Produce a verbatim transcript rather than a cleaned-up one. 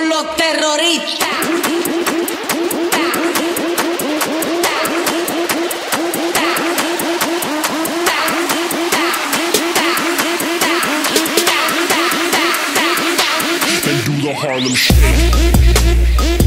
con los terroristas. And do the Harlem Shake.